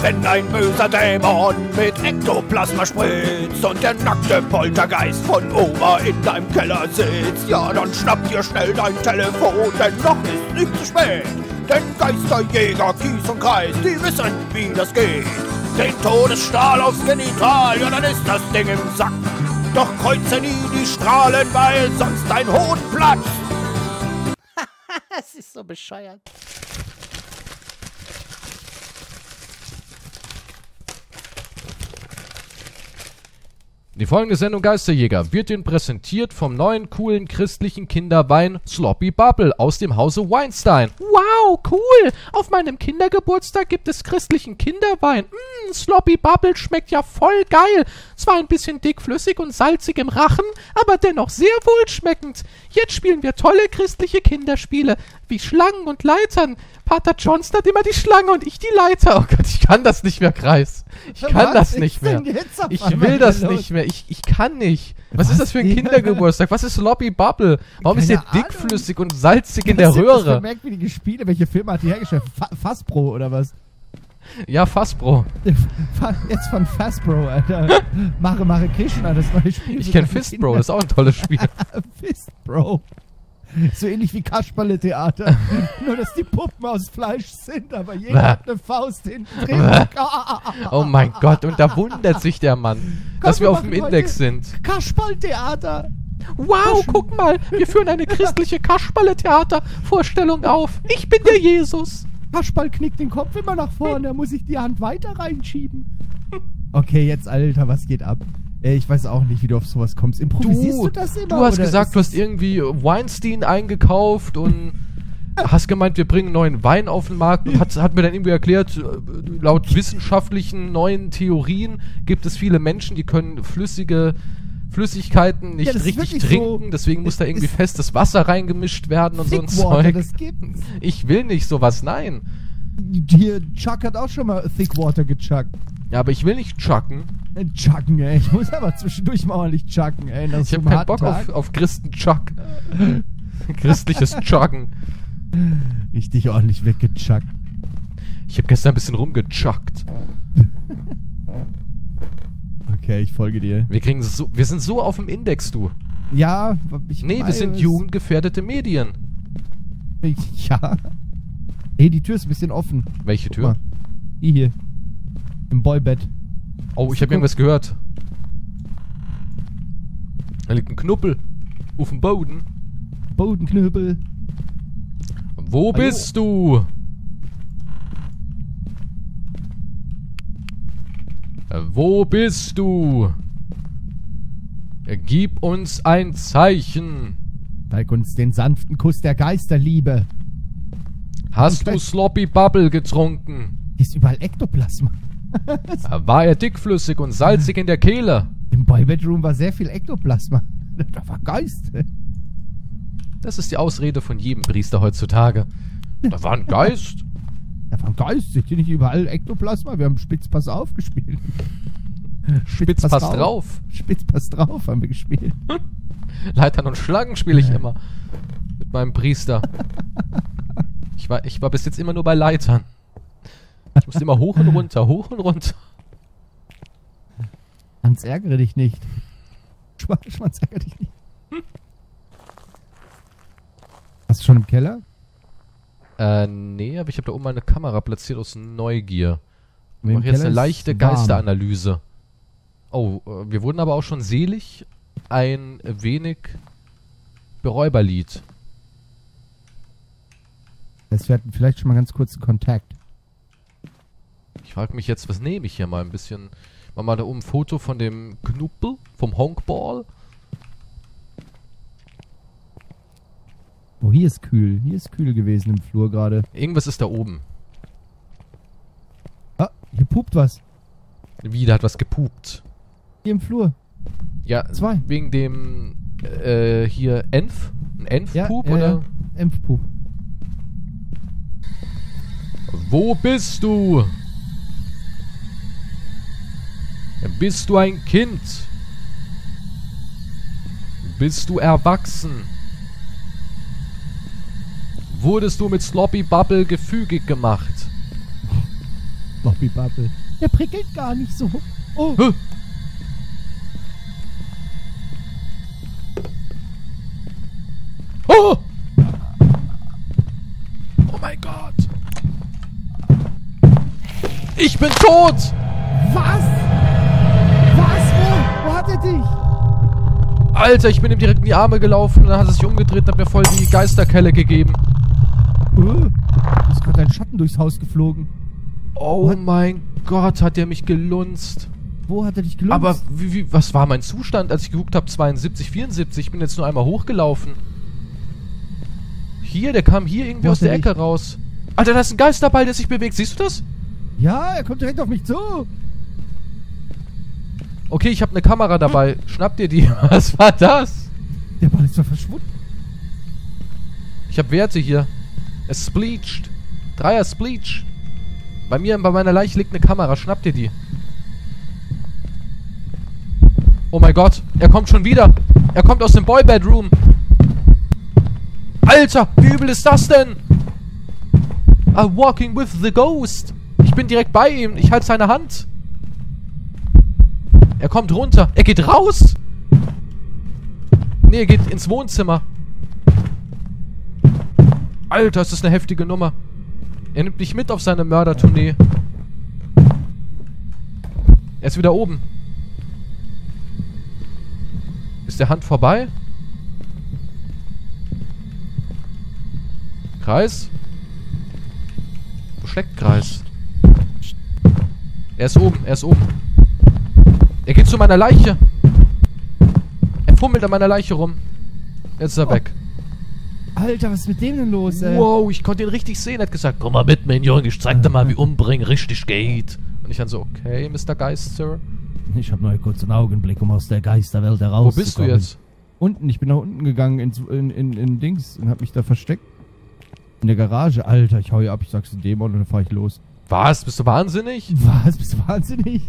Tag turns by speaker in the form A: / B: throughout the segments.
A: wenn ein böser Dämon mit Ektoplasma spritzt und der nackte Poltergeist von Oma in deinem Keller sitzt. Ja, dann schnapp dir schnell dein Telefon, denn noch ist nicht zu spät. Denn Geisterjäger, Kies und Kreis, die wissen, wie das geht. Den Todesstrahl aufs Genital, ja, dann ist das Ding im Sack. Doch kreuze nie die Strahlen, weil sonst dein Hohn platzt.
B: Es ist so bescheuert.
C: Die folgende Sendung Geisterjäger wird Ihnen präsentiert vom neuen coolen christlichen Kinderwein Sloppy Bubble aus dem Hause Weinstein. Wow, cool! Auf meinem Kindergeburtstag gibt es christlichen Kinderwein. Sloppy Bubble schmeckt ja voll geil. Zwar ein bisschen dickflüssig und salzig im Rachen, aber dennoch sehr wohlschmeckend. Jetzt spielen wir tolle christliche Kinderspiele, wie Schlangen und Leitern. Pater Johnson hat immer die Schlange und ich die Leiter. Oh Gott, ich kann das nicht mehr, Kreis. Ich kann das nicht mehr. Ich will das nicht mehr. Ich kann nicht. Was ist das für ein Kindergeburtstag? Was ist Sloppy Bubble? Warum ist der dickflüssig und salzig in der Röhre?
D: Das für merkwürdige Spiele. Welche Firma hat die hergestellt? Fassbro oder was?
C: Ja, Fassbro.
D: Jetzt von Fassbro, Alter. Mache Krishna, das neue Spiel.
C: Ich kenne Fistbro, das ist auch ein tolles Spiel.
D: Fistbro. So ähnlich wie Kasperle-Theater. Nur, dass die Puppen aus Fleisch sind, aber jeder hat eine Faust hinten drin.
C: Oh mein Gott, und da wundert sich der Mann, dass wir auf dem Index sind.
D: Kasperle-Theater.
C: Wow, guck mal, wir führen eine christliche Kasperle-Theater-Vorstellung auf. Ich bin der Jesus.
D: Kasperl knickt den Kopf immer nach vorne, da muss ich die Hand weiter reinschieben. Okay, jetzt, Alter, was geht ab? Ich weiß auch nicht, wie du auf sowas kommst. Improvisierst du das immer?
C: Du hast gesagt, du hast irgendwie Weinstein eingekauft und hast gemeint, wir bringen neuen Wein auf den Markt und hat mir dann irgendwie erklärt, laut wissenschaftlichen neuen Theorien gibt es viele Menschen, die können Flüssigkeiten nicht richtig trinken, so, deswegen muss da irgendwie festes Wasser reingemischt werden und so ein Zeug.
D: Das gibt's.
C: Ich will nicht sowas, nein.
D: Hier, Chuck hat auch schon mal Thick Water gechuckt.
C: Ja, aber ich will nicht chucken.
D: Chucken, ey. Ich muss aber zwischendurch mal ordentlich chucken, ey.
C: Ich hab keinen Bock auf Christen-Chuck. Christliches Chucken.
D: Richtig ordentlich weggechuckt.
C: Ich habe gestern ein bisschen rumgechuckt.
D: Okay, ich folge dir.
C: Wir sind so auf dem Index, du.
D: Ja,
C: wir sind jugendgefährdete Medien.
D: Ja. Ey, die Tür ist ein bisschen offen.
C: Welche Tür?
D: Die hier. Im Boybett.
C: Oh, ich habe irgendwas gehört. Da liegt ein Knuppel. Auf dem Boden.
D: Bodenknüppel.
C: Wo bist du? Wo bist du? Gib uns ein Zeichen.
D: Zeig uns den sanften Kuss der Geisterliebe.
C: Hast du Sloppy Bubble getrunken?
D: Hier ist überall Ektoplasma.
C: War er dickflüssig und salzig in der Kehle?
D: Im Boybedroom war sehr viel Ektoplasma. Da war Geist.
C: Das ist die Ausrede von jedem Priester heutzutage. Da war ein Geist.
D: Da war ein Geist. Seht ihr nicht überall Ektoplasma? Wir haben Spitzpass auf gespielt.
C: Spitzpass drauf.
D: Spitzpass drauf haben wir gespielt.
C: Leitern und Schlangen spiele ich immer. Mit meinem Priester. Ich war bis jetzt immer nur bei Leitern. Ich musste immer hoch und runter, hoch und runter.
D: Hans, ärgere dich nicht. Schwanz, ärgere dich nicht. Hast du schon im Keller?
C: Nee, aber ich habe da oben meine Kamera platziert aus Neugier. Ich mache jetzt eine leichte Geisteranalyse. Oh, wir wurden aber auch schon selig. Ein wenig Beräuberlied.
D: Wir hatten vielleicht schon mal ganz kurzen Kontakt.
C: Ich frage mich jetzt, was nehme ich hier mal ein bisschen? Mach mal da oben ein Foto von dem Knuppel, vom Honkball.
D: Oh, hier ist kühl. Hier ist kühl gewesen im Flur gerade.
C: Irgendwas ist da oben.
D: Ah, hier pupt was.
C: Wieder hat was gepupt.
D: Hier im Flur.
C: Ja,
D: zwei.
C: Wegen dem, hier Enf? Ein Enf-Pup,
D: ja,
C: oder?
D: Ja, Enf-Pup.
C: Wo bist du? Bist du ein Kind? Bist du erwachsen? Wurdest du mit Sloppy Bubble gefügig gemacht?
D: Sloppy Bubble. Der prickelt gar nicht so. Oh.
C: Huh. Oh! Oh mein Gott! Ich bin tot!
D: Was? Was? Wo hat er dich?
C: Alter, ich bin ihm direkt in die Arme gelaufen und dann hat er sich umgedreht und hat mir voll die Geisterkelle gegeben.
D: Ist gerade ein Schatten durchs Haus geflogen.
C: Oh mein Gott, hat der mich gelunzt.
D: Wo hat er dich gelunzt?
C: Aber was war mein Zustand, als ich geguckt habe? 72, 74. Ich bin jetzt nur einmal hochgelaufen. Hier, der kam hier irgendwie aus der Ecke raus. Alter, da ist ein Geisterball, der sich bewegt. Siehst du das?
D: Ja, er kommt direkt auf mich zu.
C: Okay, ich habe eine Kamera dabei. Schnapp dir die. Was war das?
D: Der Ball ist doch verschwunden.
C: Ich habe Werte hier. Es spleached. 3er Spleach. Bei meiner Leiche liegt eine Kamera. Schnapp dir die. Oh mein Gott. Er kommt schon wieder. Er kommt aus dem Boy-Bedroom. Alter, wie übel ist das denn? I'm walking with the ghost. Ich bin direkt bei ihm. Ich halte seine Hand. Er kommt runter. Er geht raus. Nee, er geht ins Wohnzimmer. Alter, ist das eine heftige Nummer. Er nimmt mich mit auf seine Mördertournee. Er ist wieder oben. Ist der Hand vorbei? Kreis? Wo steckt Kreis? Er ist oben, er ist oben. Er geht zu meiner Leiche. Er fummelt an meiner Leiche rum. Jetzt ist er weg.
D: Alter, was ist mit dem denn los, ey?
C: Wow, ich konnte ihn richtig sehen. Er hat gesagt, komm mal mit, mein Junge, ich zeig dir mal, wie umbringen richtig geht. Und ich dann so, okay, Mr. Geist, Sir.
D: Ich habe nur kurz einen Augenblick, um aus der Geisterwelt herauszukommen.
C: Wo bist du jetzt?
D: Unten, ich bin nach unten gegangen in Dings und hab mich da versteckt. In der Garage. Alter, ich hau hier ab, ich sag's den Dämon und dann fahr ich los.
C: Was? Bist du wahnsinnig?
D: Was? Bist du wahnsinnig?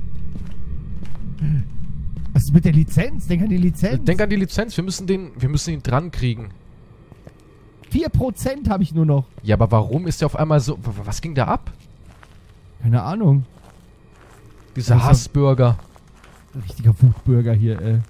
D: Was ist mit der Lizenz? Denk an die Lizenz.
C: Denk an die Lizenz, wir müssen ihn dran kriegen.
D: 4% habe ich nur noch.
C: Ja, aber warum ist der auf einmal so... Was ging da ab?
D: Keine Ahnung.
C: Dieser
D: Also,
C: Hassbürger.
D: Richtiger Wutbürger hier, ey.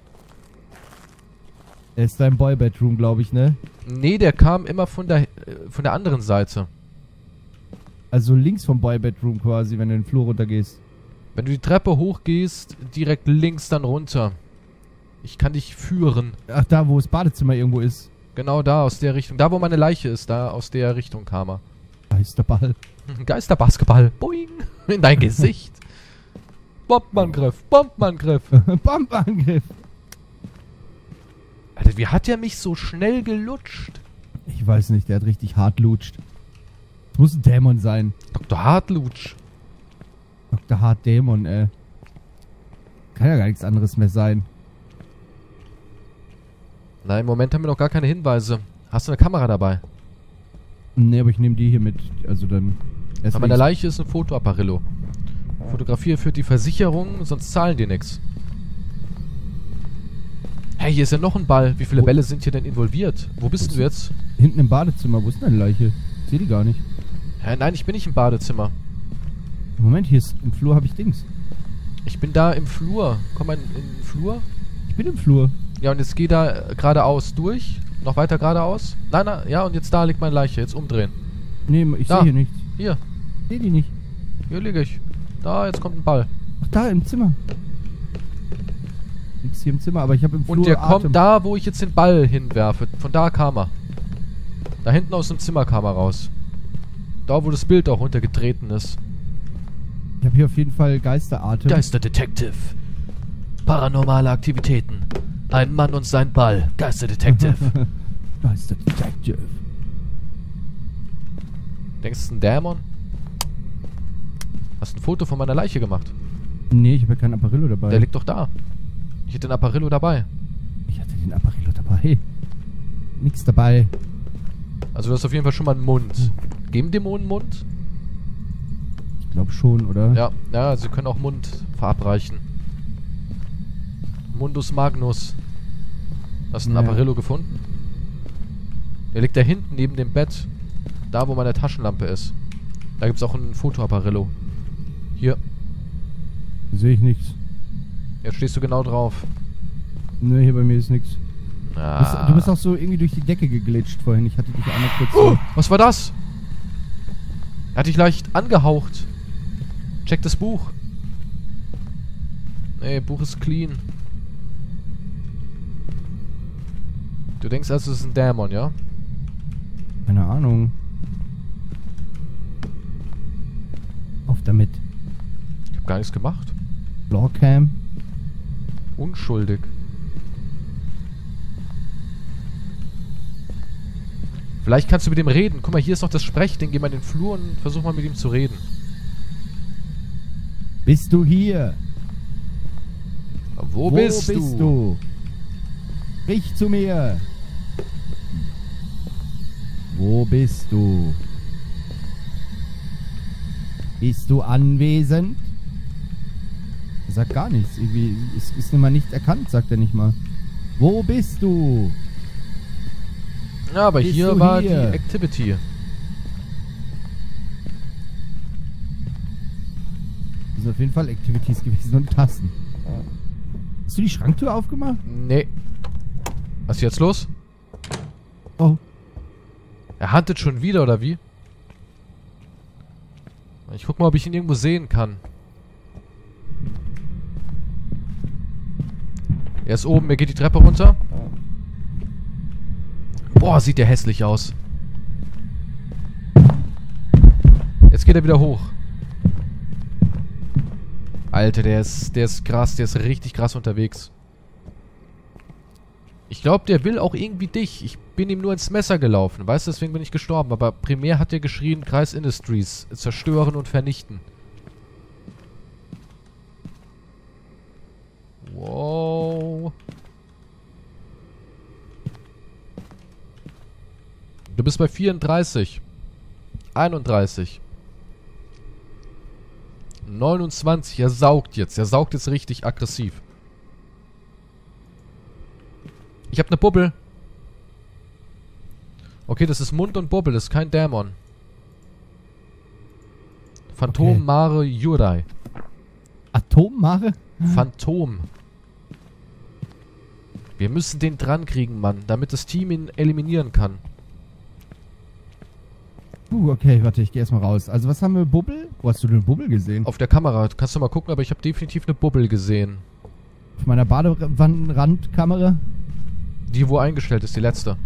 D: Er ist da im Boy-Bedroom, glaube ich, ne?
C: Nee, der kam immer von der anderen Seite.
D: Also links vom Boy-Bedroom quasi, wenn du den Flur runtergehst.
C: Wenn du die Treppe hochgehst, direkt links dann runter. Ich kann dich führen.
D: Ach, da, wo das Badezimmer irgendwo ist.
C: Genau da, aus der Richtung. Da, wo meine Leiche ist, da aus der Richtung kam er.
D: Geisterball.
C: Geisterbasketball. Boing. In dein Gesicht. Bombenangriff. Bombenangriff.
D: Bombenangriff.
C: Alter, wie hat der mich so schnell gelutscht?
D: Ich weiß nicht, der hat richtig hart lutscht. Das muss ein Dämon sein.
C: Dr. Hartlutsch.
D: Dr. Hart Dämon, ey. Kann ja gar nichts anderes mehr sein.
C: Nein, im Moment haben wir noch gar keine Hinweise. Hast du eine Kamera dabei?
D: Nee, aber ich nehme die hier mit. Also dann...
C: An meiner Leiche ist ein Fotoapparillo. Fotografie führt die Versicherung, sonst zahlen die nichts. Hey, hier ist ja noch ein Ball. Wie viele Bälle sind hier denn involviert? Wo bist du jetzt?
D: Hinten im Badezimmer. Wo ist denn deine Leiche? Ich sehe die gar nicht.
C: Hä, nein, ich bin nicht im Badezimmer.
D: Moment, hier ist im Flur habe ich Dings.
C: Ich bin da im Flur. Komm mal in den Flur.
D: Ich bin im Flur.
C: Ja, und jetzt geh da geradeaus durch. Noch weiter geradeaus. Nein, nein, ja, und jetzt da liegt meine Leiche. Jetzt umdrehen.
D: Nee, ich
C: Da.
D: sehe hier nichts.
C: Hier,
D: Ich sehe die nicht.
C: hier liege ich. Da, jetzt kommt ein Ball.
D: Ach, da im Zimmer. Nichts hier im Zimmer, aber ich habe im Flur
C: Und der
D: Atem.
C: kommt da, wo ich jetzt den Ball hinwerfe. Von da kam er. Da hinten aus dem Zimmer kam er raus. Da, wo das Bild auch runtergetreten ist.
D: Ich habe hier auf jeden Fall Geisteratem.
C: Geisterdetective. Paranormale Aktivitäten. Ein Mann und sein Ball. Geisterdetective.
D: Geisterdetective.
C: Denkst du, es ist ein Dämon? Hast du ein Foto von meiner Leiche gemacht?
D: Nee, ich habe ja kein Apparillo dabei.
C: Der liegt doch da. Ich hätte den Apparillo dabei.
D: Ich hatte den Apparillo dabei. Nix dabei.
C: Also du hast auf jeden Fall schon mal einen Mund. Geben Dämonen Mund?
D: Ich glaube schon, oder?
C: Ja, sie können auch Mund verabreichen. Mundus Magnus. Hast du einen
D: Ja.
C: Apparillo gefunden? Der liegt da hinten neben dem Bett. Da, wo meine Taschenlampe ist. Da gibt es auch ein Fotoapparillo. Hier.
D: Sehe ich nichts.
C: Jetzt stehst du genau drauf.
D: Ne, hier bei mir ist nichts.
C: Ah.
D: Du bist auch so irgendwie durch die Decke geglitscht vorhin. Ich hatte dich einmal kurz
C: Oh,
D: so...
C: was war das? Er hat dich leicht angehaucht. Check das Buch. Nee, Buch ist clean. Du denkst also, es ist ein Dämon, ja?
D: Keine Ahnung. Auf damit.
C: Ich hab gar nichts gemacht.
D: Floorcam.
C: Unschuldig. Vielleicht kannst du mit ihm reden. Guck mal, hier ist noch das Sprechding. Geh mal in den Flur und versuch mal mit ihm zu reden.
D: Bist du hier?
C: Wo bist du?
D: Sprich zu mir. Wo bist du? Bist du anwesend? Er sagt gar nichts. Irgendwie ist immer nicht erkannt, sagt er nicht mal. Wo bist du?
C: Ja, aber
D: Bist
C: hier
D: du
C: war
D: hier?
C: die Activity.
D: Das sind auf jeden Fall Activities gewesen und Tasten. Hast du die Schranktür aufgemacht?
C: Nee. Was ist jetzt los?
D: Oh.
C: Er huntet schon wieder, oder wie? Ich guck mal, ob ich ihn irgendwo sehen kann. Er ist oben, er geht die Treppe runter. Boah, sieht der hässlich aus. Jetzt geht er wieder hoch. Alter, der ist krass, der ist richtig krass unterwegs. Ich glaube, der will auch irgendwie dich. Ich bin ihm nur ins Messer gelaufen, weißt du, deswegen bin ich gestorben. Aber primär hat er geschrien, Kreis Industries, zerstören und vernichten. Wow. Du bist bei 34. 31. 29. Er saugt jetzt. Er saugt jetzt richtig aggressiv. Ich habe eine Bubbel. Okay, das ist Mund und Bubbel. Das ist kein Dämon. Phantom
D: Okay.
C: Mare Jurai.
D: Atommare?
C: Phantom. Wir müssen den dran kriegen, Mann, damit das Team ihn eliminieren kann.
D: Okay, warte, ich gehe erstmal raus. Also, was haben wir? Bubbel? Wo hast du denn Bubbel gesehen?
C: Auf der Kamera. Kannst du mal gucken, aber ich habe definitiv eine Bubbel gesehen.
D: Auf meiner Badewannenrandkamera?
C: Die, wo eingestellt ist, die letzte.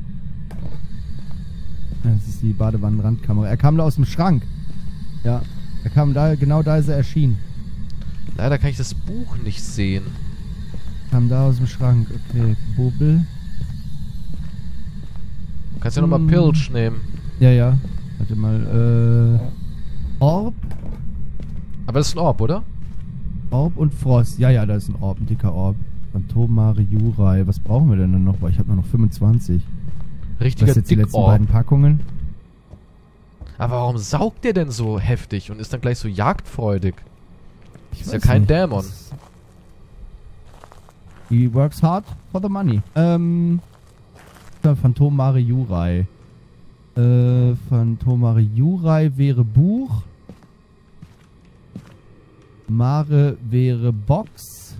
D: Ja, das ist die Badewannenrandkamera. Er kam da aus dem Schrank. Ja, er kam da, genau da ist er erschienen.
C: Leider kann ich das Buch nicht sehen.
D: Kam da aus dem Schrank. Okay, Bubbel.
C: Du kannst ja nochmal Pilch nehmen.
D: Ja, ja. Warte mal, Orb?
C: Aber das ist ein Orb, oder?
D: Orb und Frost. Ja, ja, da ist ein Orb, ein dicker Orb. Phantom Mare Jurai. Was brauchen wir denn dann noch? Weil ich habe nur noch 25.
C: Richtiger
D: Das sind jetzt die letzten beiden
C: Dickorb.
D: Packungen.
C: Aber warum saugt der denn so heftig und ist dann gleich so jagdfreudig?
D: Ich
C: Ist ja
D: weiß
C: kein
D: nicht.
C: Dämon.
D: He works hard for the money. Phantom Mare Jurai. Phantom Mare Jurai wäre Buch. Mare wäre Box.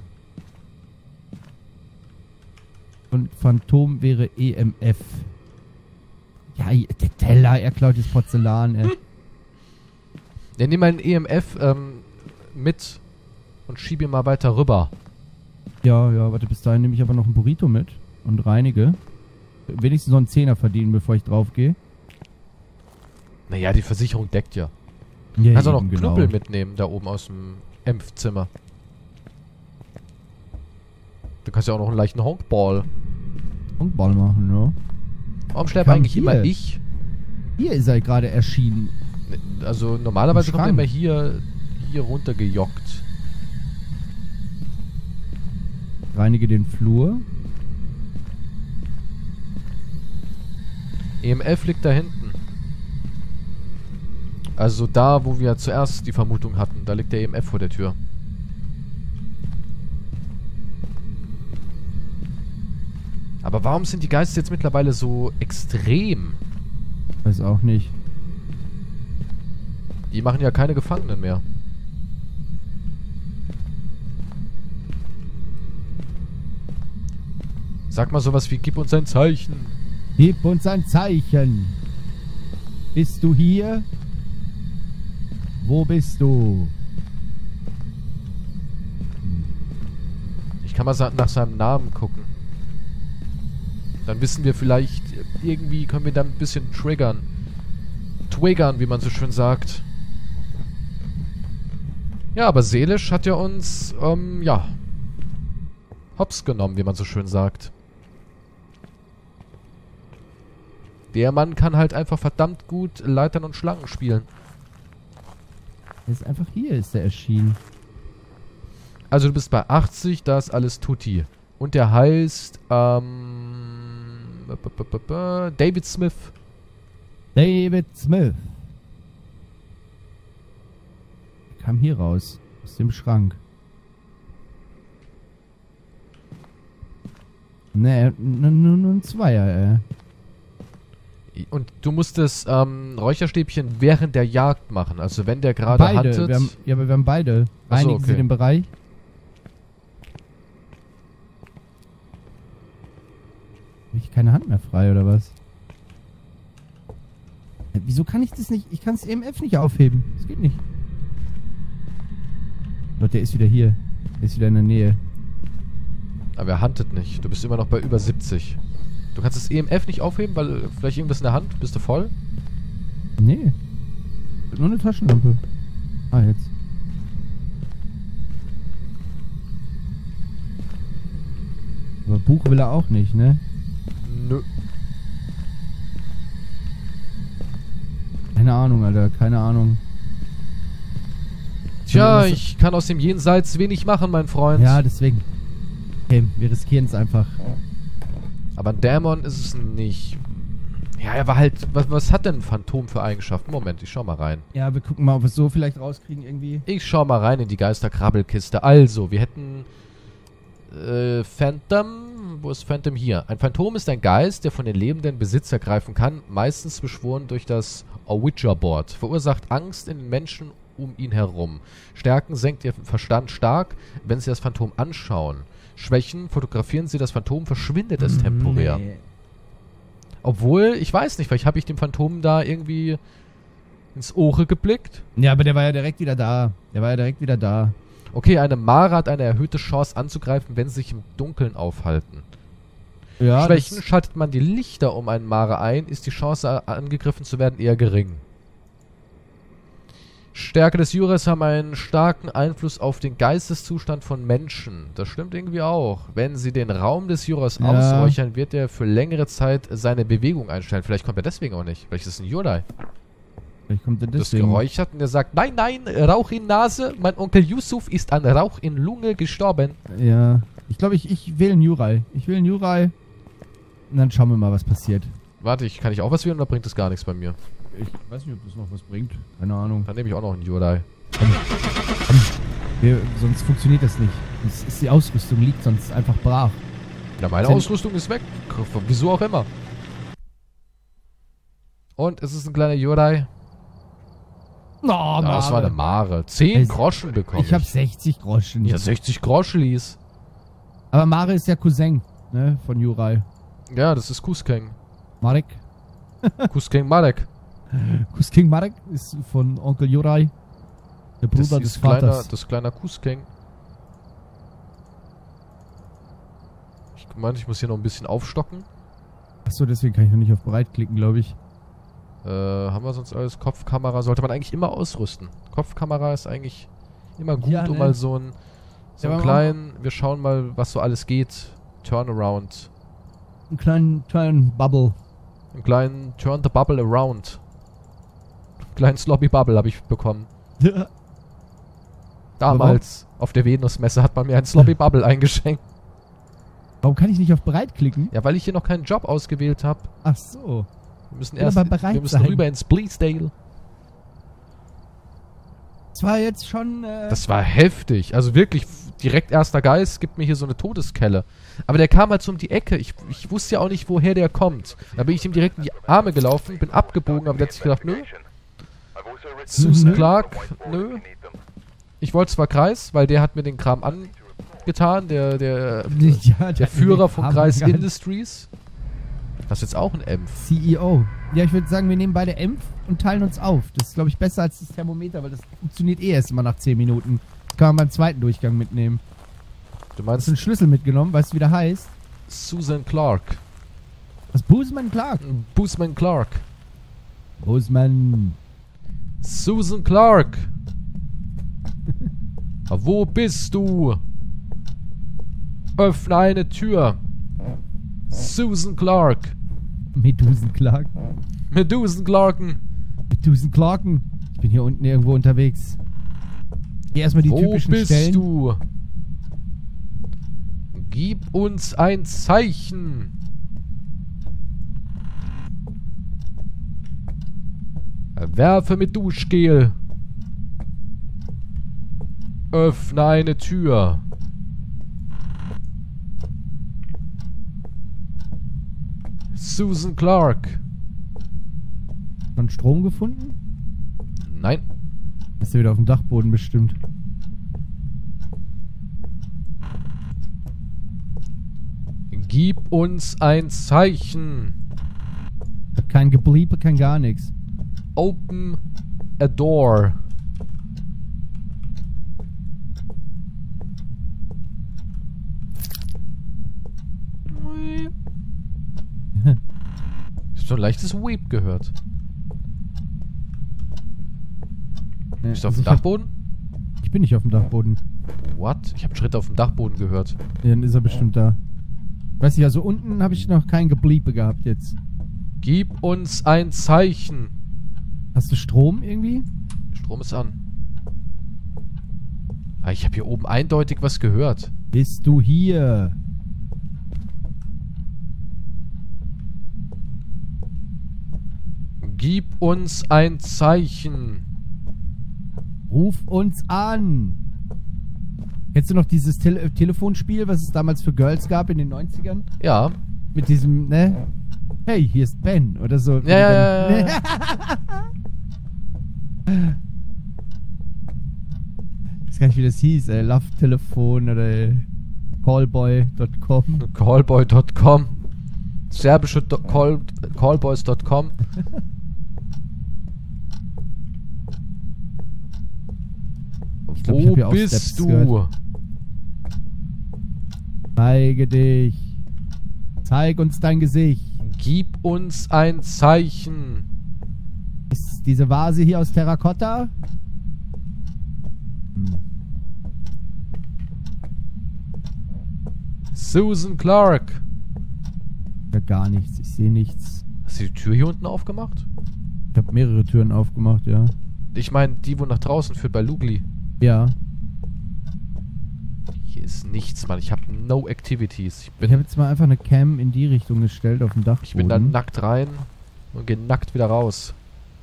D: Und Phantom wäre EMF. Ja, der Teller, er klaut das Porzellan, ey.
C: Ja, nimm mal einen EMF mit und schieb ihn mal weiter rüber.
D: Ja, ja, warte, bis dahin nehme ich aber noch ein Burrito mit und reinige. Wenigstens noch einen Zehner verdienen, bevor ich drauf gehe.
C: Naja, die Versicherung deckt ja.
D: Ja,
C: Kannst auch noch
D: eben,
C: einen Knüppel mitnehmen, da oben aus dem Empfzimmer. Du kannst ja auch noch einen leichten Honkball.
D: Und Ball machen, ja.
C: Warum schlepp
D: Kam
C: eigentlich
D: hier.
C: immer ich?
D: Hier ist er gerade erschienen.
C: Also normalerweise
D: Im
C: kommt er
D: Schrank.
C: immer hier runtergejoggt.
D: Reinige den Flur.
C: EMF liegt da hinten. Also da, wo wir zuerst die Vermutung hatten, da liegt der EMF vor der Tür. Aber warum sind die Geister jetzt mittlerweile so extrem?
D: Weiß auch nicht.
C: Die machen ja keine Gefangenen mehr. Sag mal sowas wie, gib uns ein Zeichen.
D: Gib uns ein Zeichen. Bist du hier? Wo bist du?
C: Ich kann mal nach seinem Namen gucken. Dann wissen wir vielleicht, irgendwie können wir da ein bisschen triggern. Twiggern, wie man so schön sagt. Ja, aber Seelisch hat ja uns, ja, hops genommen, wie man so schön sagt. Der Mann kann halt einfach verdammt gut Leitern und Schlangen spielen.
D: Er ist einfach hier, ist er erschienen.
C: Also du bist bei 80, da ist alles tutti. Und der heißt, David Smith.
D: David Smith. Er kam hier raus. Aus dem Schrank. Ne, nur ein Zweier,
C: Und du musst das Räucherstäbchen während der Jagd machen. Also wenn der gerade
D: Beide.
C: huntet.
D: Aber wir haben beide.
C: Ach so,
D: Reinigen Sie
C: okay.
D: den Bereich. Habe ich keine Hand mehr frei, oder was? Wieso kann ich das nicht? Ich kann das EMF nicht aufheben. Das geht nicht. Gott, der ist wieder hier. Der ist wieder in der Nähe.
C: Aber er huntet nicht. Du bist immer noch bei über 70. Du kannst das EMF nicht aufheben, weil vielleicht irgendwas in der Hand. Bist du voll?
D: Nee. Nur eine Taschenlampe. Ah, jetzt. Aber Buch will er auch nicht, ne?
C: Nö.
D: Keine Ahnung, Alter. Keine Ahnung.
C: Tja, ich kann aus dem Jenseits wenig machen, mein Freund.
D: Ja, deswegen. Okay, wir riskieren es einfach.
C: Aber ein Dämon ist es nicht. Ja, er war halt... Was hat denn ein Phantom für Eigenschaften? Moment, ich schau mal rein.
D: Ja, wir gucken mal, ob wir es so vielleicht rauskriegen irgendwie.
C: Ich schau mal rein in die Geisterkrabbelkiste. Also, wir hätten... Phantom... Wo ist Phantom? Hier. Ein Phantom ist ein Geist, der von den lebenden Besitz ergreifen kann, meistens beschworen durch das Ouija-Board. Verursacht Angst in den Menschen um ihn herum. Stärken senkt ihr Verstand stark, wenn sie das Phantom anschauen. Schwächen, fotografieren sie das Phantom, verschwindet es temporär.
D: Nee.
C: Obwohl, ich weiß nicht, vielleicht habe ich dem Phantom da irgendwie ins Ohr geblickt.
D: Ja, aber der war ja direkt wieder da.
C: Okay, eine Mara hat eine erhöhte Chance anzugreifen, wenn sie sich im Dunkeln aufhalten.
D: Ja,
C: Schwächen, schaltet man die Lichter um einen Mara ein, ist die Chance angegriffen zu werden eher gering. Stärke des Juras haben einen starken Einfluss auf den Geisteszustand von Menschen. Das stimmt irgendwie auch. Wenn sie den Raum des Juras ausräuchern, wird er für längere Zeit seine Bewegung einstellen. Vielleicht kommt er deswegen auch nicht. Vielleicht ist es ein Judai.
D: Vielleicht kommt er
C: Das
D: deswegen.
C: geräuchert und er sagt, nein, nein, Rauch in Nase. Mein Onkel Yusuf ist an Rauch in Lunge gestorben.
D: Ja. Ich glaube, ich wähle einen Jurai. Und dann schauen wir mal, was passiert.
C: Warte, kann ich auch was wählen oder bringt das gar nichts bei mir?
D: Ich weiß nicht, ob das noch was bringt. Keine Ahnung.
C: Dann nehme ich auch noch einen Judai.
D: Sonst funktioniert das nicht. Die Ausrüstung liegt sonst einfach brach.
C: Ja, meine Ausrüstung ist weg. Wieso auch immer. Und es ist ein kleiner Judai.
D: Oh,
C: Das war eine Mare. 10 Groschen bekommen.
D: Ich habe 60 Groschen.
C: Ja, 60 Groschlis.
D: Aber Mare ist ja Cousin, ne, von Jurai.
C: Ja, das ist Kuskeng.
D: Marek.
C: Kuskeng Marek.
D: King Marek ist von Onkel Jurai. Der Bruder des Vaters.
C: Das kleiner Kuskeng. Ich meine, ich muss hier noch ein bisschen aufstocken.
D: Achso, deswegen kann ich noch nicht auf bereit klicken, glaube ich.
C: Haben wir sonst alles? Kopfkamera sollte man eigentlich immer ausrüsten. Kopfkamera ist eigentlich immer gut,
D: Ja, ne?
C: um mal so einen
D: Ja, aber
C: kleinen... Wir schauen mal, was so alles geht. Turnaround.
D: Einen kleinen Bubble.
C: Einen kleinen Turn the Bubble around. Einen kleinen Sloppy Bubble habe ich bekommen. Damals auf der Venus-Messe hat man mir einen Sloppy Bubble eingeschenkt.
D: Warum kann ich nicht auf bereit klicken?
C: Ja, weil ich hier noch keinen Job ausgewählt habe.
D: Ach so.
C: Wir müssen
D: Ja, aber bereit
C: wir müssen
D: sein.
C: rüber ins Bleasdale.
D: Das war jetzt schon...
C: Das war heftig. Also wirklich, direkt erster Geist gibt mir hier so eine Todeskelle. Aber der kam halt so um die Ecke. Ich wusste ja auch nicht, woher der kommt. Da bin ich ihm direkt in die Arme gelaufen, bin abgebogen, aber der hat sich gedacht, nö. Susan Clark, nö. Ich wollte zwar Kreis, weil der hat mir den Kram aufgetan, der
D: Ja,
C: Führer von
D: Namen
C: Kreis
D: gar nicht.
C: Industries. Das ist jetzt auch ein Empf.
D: CEO. Ja, ich würde sagen, wir nehmen beide Empf und teilen uns auf. Das ist, glaube ich, besser als das Thermometer, weil das funktioniert eh erst immer nach 10 Minuten. Das kann man beim zweiten Durchgang mitnehmen.
C: Du
D: Hast
C: meinst
D: du einen Schlüssel mitgenommen? Weißt du, wie der heißt?
C: Susan Clark.
D: Was? Boozman Clark?
C: Boozman Clark.
D: Boozman.
C: Susan Clark. Wo bist du? Öffne eine Tür. Susan Clark.
D: Medusen Clark.
C: Medusen Clarken.
D: Medusen Clarken. Ich bin hier unten irgendwo unterwegs. Hier erstmal die
C: Wo
D: typischen
C: bist
D: Stellen.
C: du? Gib uns ein Zeichen. Werfe mit Duschgel. Öffne eine Tür. Susan Clark.
D: Schon Strom gefunden?
C: Nein.
D: Ist ja wieder auf dem Dachboden bestimmt.
C: Gib uns ein Zeichen.
D: Hat kein Gebliepe, kein gar nichts.
C: Open a door. Ich hab so ein leichtes Weep gehört. Bist du auf dem Dachboden?
D: Ich bin nicht auf dem Dachboden.
C: What? Ich habe Schritte auf dem Dachboden gehört.
D: Ja, dann ist er bestimmt da. Weiß nicht, also unten habe ich noch kein Gebliepe gehabt jetzt.
C: Gib uns ein Zeichen.
D: Hast du Strom irgendwie?
C: Strom ist an. Ah, ich habe hier oben eindeutig was gehört.
D: Bist du hier?
C: Gib uns ein Zeichen.
D: Ruf uns an. Kennst du noch dieses Telefonspiel, was es damals für Girls gab in den 90ern?
C: Ja.
D: Mit diesem, ne? Hey, hier ist Ben oder so.
C: Ja.
D: Ich weiß gar nicht, wie das hieß, Love Telefon oder Callboy.com.
C: Callboy.com. Serbische Callboys.com.
D: Ich glaub, ich hab hier
C: Wo
D: auch
C: bist
D: Steps
C: du?
D: gehört. Zeige dich. Zeig uns dein Gesicht.
C: Gib uns ein Zeichen.
D: Ist diese Vase hier aus Terrakotta?
C: Susan Clark.
D: Ja, gar nichts. Ich sehe nichts.
C: Hast du die Tür hier unten aufgemacht?
D: Ich habe mehrere Türen aufgemacht, ja.
C: Ich meine, die, wo nach draußen führt bei Lugli.
D: Ja.
C: Hier ist nichts, Mann. Ich habe no activities.
D: Ich habe jetzt mal einfach eine Cam in die Richtung gestellt auf dem Dachboden.
C: Ich bin da nackt rein und gehe nackt wieder raus.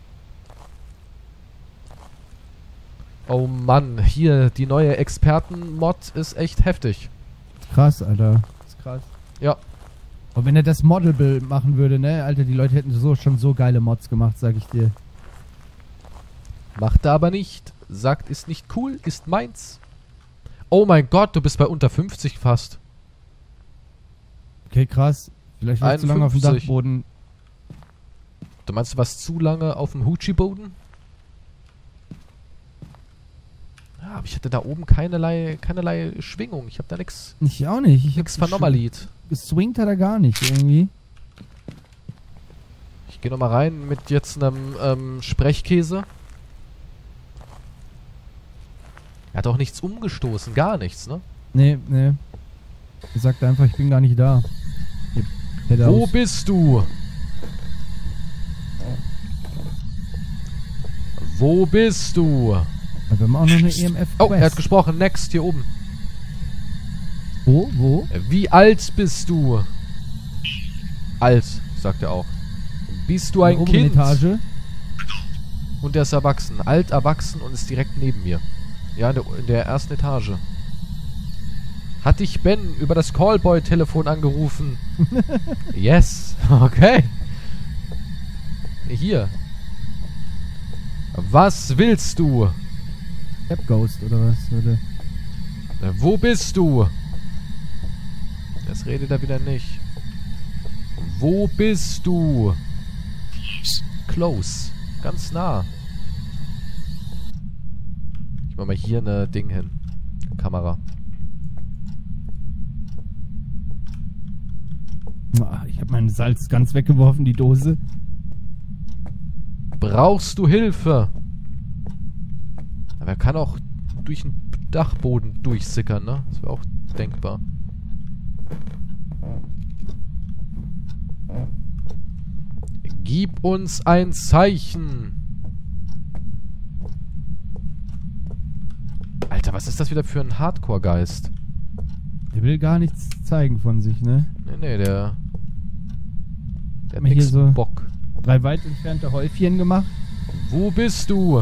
C: Oh Mann, hier, die neue Experten-Mod ist echt heftig.
D: Krass, Alter. Das ist krass.
C: Ja.
D: Und wenn er das Model machen würde, ne? Alter, die Leute hätten schon so geile Mods gemacht, sag ich dir.
C: Macht er aber nicht. Sagt, ist nicht cool, ist meins. Oh mein Gott, du bist bei unter 50 fast.
D: Okay, krass. Vielleicht war ich zu lange auf dem
C: 51.
D: Dachboden.
C: Du meinst, du warst zu lange auf dem Hoochie-Boden? Ja, aber ich hatte da oben keinerlei Schwingung. Ich habe da nix
D: Ich auch nicht. Ich hab's
C: vernommerlied.
D: geswingt hat er gar nicht, irgendwie.
C: Ich gehe nochmal rein mit jetzt einem Sprechkäse. Er hat auch nichts umgestoßen, gar nichts, ne?
D: Nee. Er sagt einfach, ich bin gar nicht da.
C: Wo bist du? Wo bist du?
D: Wir haben auch noch eine EMF.
C: Oh, er hat gesprochen. Next, hier oben.
D: Wo?
C: Wie alt bist du? Alt, sagt er auch. Bist du ein
D: Obere
C: Kind?
D: Etage.
C: Und er ist erwachsen. Alt, erwachsen und ist direkt neben mir. Ja, in der ersten Etage. Hat dich Ben über das Callboy-Telefon angerufen? Yes. Okay. Hier. Was willst du?
D: App Ghost oder was? Oder?
C: Wo bist du? Jetzt redet er wieder nicht. Wo bist du? Close. Ganz nah. Ich mach mal hier eine Ding hin. Kamera.
D: Ich habe mein Salz ganz weggeworfen, die Dose.
C: Brauchst du Hilfe? Aber er kann auch durch den Dachboden durchsickern, ne? Das wäre auch denkbar. Gib uns ein Zeichen. Alter, was ist das wieder für ein Hardcore-Geist?
D: Der will gar nichts zeigen von sich, ne?
C: Nee, der hat
D: Hier
C: nix
D: so
C: Bock.
D: 3 weit entfernte Häufchen gemacht.
C: Wo bist du?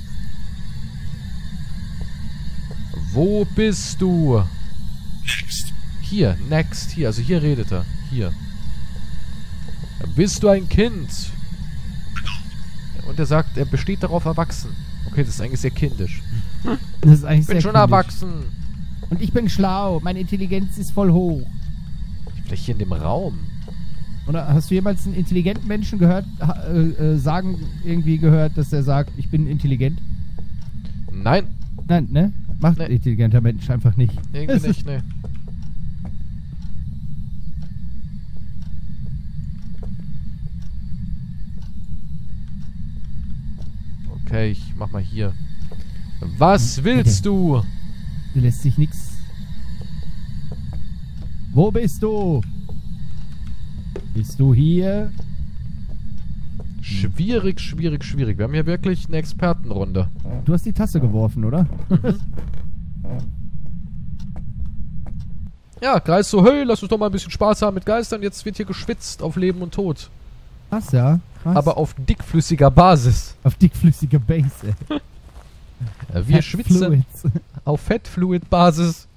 C: Wo bist du? Hier, next, hier. Also hier redet er. Hier. Bist du ein Kind? Und er sagt, er besteht darauf erwachsen. Okay, das ist eigentlich sehr kindisch.
D: Das ist eigentlich
C: Ich bin
D: sehr
C: schon
D: kindisch.
C: erwachsen.
D: Und ich bin schlau. Meine Intelligenz ist voll hoch.
C: Vielleicht hier in dem Raum.
D: Oder hast du jemals einen intelligenten Menschen gehört, gehört, dass er sagt, ich bin intelligent?
C: Nein,
D: Nein, ne? Macht ein
C: Nee.
D: intelligenter Mensch einfach nicht.
C: irgendwie nicht, ne. Okay, ich mach mal hier. Was willst du?
D: Der lässt sich nix. Wo bist du? Bist du hier?
C: Schwierig, schwierig, schwierig. Wir haben hier wirklich eine Expertenrunde.
D: Du hast die Tasse geworfen, oder?
C: Ja, Kreis so, hey, lass uns doch mal ein bisschen Spaß haben mit Geistern. Jetzt wird hier geschwitzt auf Leben und Tod.
D: Krass, ja. Krass.
C: Aber auf dickflüssiger Basis.
D: auf dickflüssiger Base, ey.
C: Wir
D: Fat
C: schwitzen
D: Fluids.
C: auf Fettfluid-Basis.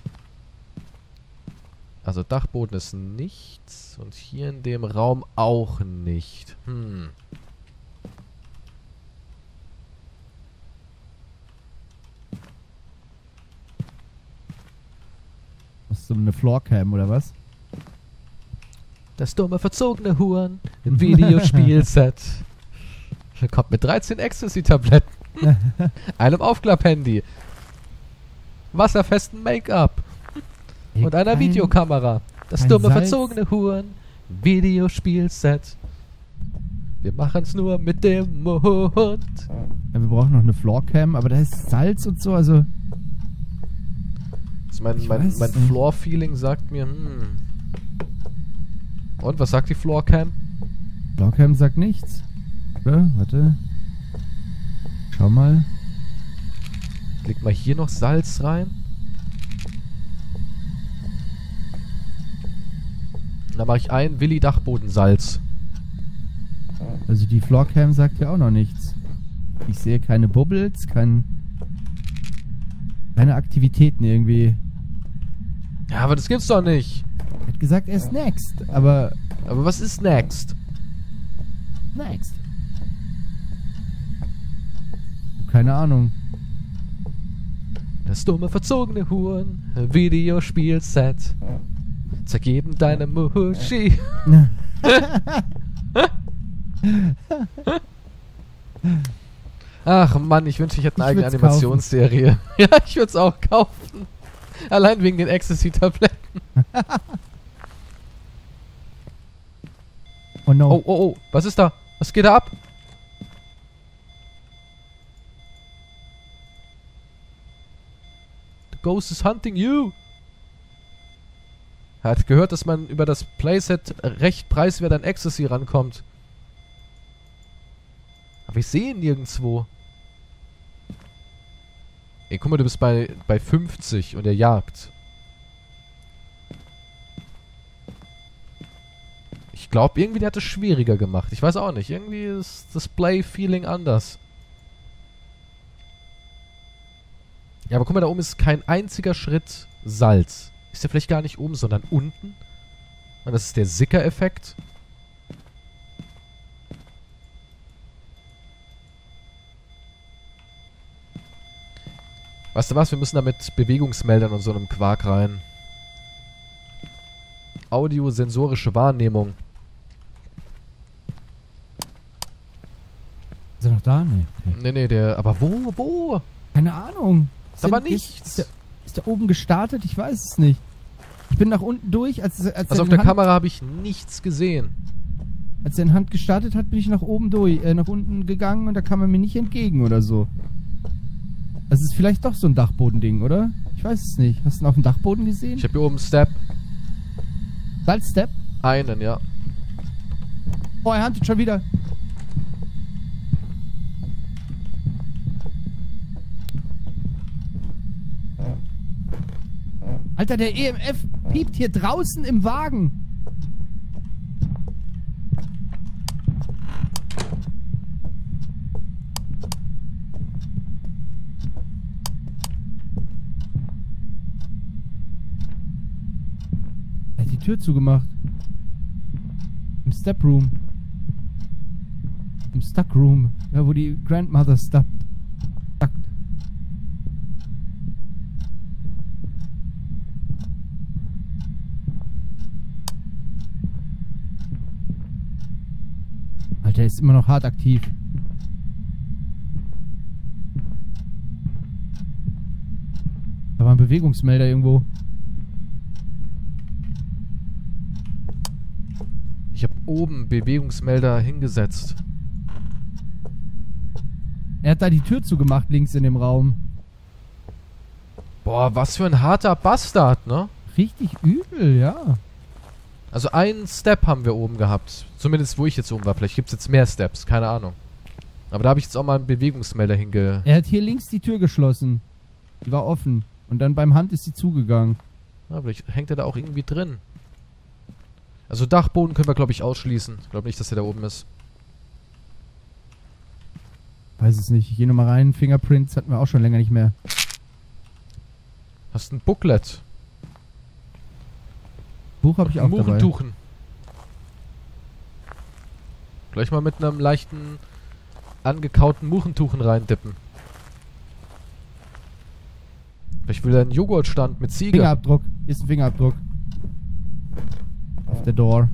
C: Also Dachboden ist nichts. Und hier in dem Raum auch nicht.
D: Hast du eine Floorcam oder was?
C: Das dumme, verzogene Huren im Videospielset. Kommt mit 13 Ecstasy-Tabletten, einem Aufklapp-Handy, wasserfesten Make-up und einer Videokamera. Das
D: kein
C: dumme,
D: Salz.
C: verzogene Huren Videospielset. Wir machen's nur mit dem Mund.
D: Ja, wir brauchen noch eine Floorcam, aber da ist Salz und so, also...
C: Also mein
D: Ich weiß
C: mein
D: es nicht.
C: Floor-Feeling sagt mir, Und, was sagt die Floorcam?
D: Floorcam sagt nichts. Oder? Warte. Schau mal.
C: Leg mal hier noch Salz rein. Und dann mache ich ein Willi-Dachbodensalz.
D: Also die Floorcam sagt ja auch noch nichts. Ich sehe keine Bubbles, keine Aktivitäten irgendwie.
C: Ja, aber das gibt's doch nicht.
D: Er hat gesagt, er ist next, aber
C: Aber was ist next?
D: next. Keine Ahnung.
C: Das dumme, verzogene Huren Videospielset. Zergeben deine Muschi. Ach Mann, ich wünschte, ich hätte eine eigene
D: würd's
C: Animationsserie. Ja, ich würde es auch kaufen. Allein wegen den Ecstasy-Tabletten.
D: Oh no.
C: Oh, oh, oh. Was ist da? Was geht da ab? The ghost is hunting you. Er hat gehört, dass man über das Playset recht preiswert an Ecstasy rankommt. Aber ich sehe ihn nirgendwo. Ey, guck mal, du bist bei 50 und er jagt. Ich glaube, irgendwie der hat es schwieriger gemacht. Ich weiß auch nicht. Irgendwie ist das Play-Feeling anders. Ja, aber guck mal, da oben ist kein einziger Schritt Salz. Ist der vielleicht gar nicht oben, sondern unten? Und das ist der Sicker-Effekt. Weißt du was? Wir müssen da mit Bewegungsmeldern und so einem Quark rein. Audiosensorische Wahrnehmung.
D: Ist er noch da? Nee. Okay.
C: Nee, der... Aber wo?
D: Keine Ahnung.
C: Ist aber nichts.
D: Ist der oben gestartet? Ich weiß es nicht. Ich bin nach unten durch, als
C: Also auf der Kamera habe ich nichts gesehen.
D: Als er in Hand gestartet hat, bin ich nach oben durch, nach unten gegangen und da kam er mir nicht entgegen oder so. Das ist vielleicht doch so ein Dachbodending, oder? Ich weiß es nicht. Hast du ihn auf dem Dachboden gesehen?
C: Ich habe hier oben Step.
D: Salzstep?
C: Einen, ja.
D: Oh, er huntet schon wieder. Alter, der EMF piept hier draußen im Wagen. Er hat die Tür zugemacht. Im Step Room. Im Stuck Room. Da, wo die Grandmother stuckt. Alter, er ist immer noch hart aktiv. Da war ein Bewegungsmelder irgendwo.
C: Ich habe oben Bewegungsmelder hingesetzt.
D: Er hat da die Tür zugemacht, links in dem Raum.
C: Boah, was für ein harter Bastard, ne?
D: Richtig übel, ja.
C: Also einen Step haben wir oben gehabt. Zumindest wo ich jetzt oben war. Vielleicht gibt es jetzt mehr Steps, keine Ahnung. Aber da habe ich jetzt auch mal einen Bewegungsmelder
D: Er hat hier links die Tür geschlossen. Die war offen. Und dann beim Hand ist sie zugegangen.
C: Ja, vielleicht hängt er da auch irgendwie drin. Also Dachboden können wir, glaube ich, ausschließen. Ich glaube nicht, dass er da oben ist.
D: Weiß es nicht. Ich gehe nochmal rein. Fingerprints hatten wir auch schon länger nicht mehr.
C: Hast ein Booklet.
D: Buch habe ich auch dabei.
C: Muchentuchen. Gleich mal mit einem leichten angekauten Muchentuchen reindippen. Vielleicht will er einen Joghurtstand mit Ziege.
D: Fingerabdruck. Hier ist ein Fingerabdruck. Auf der Door.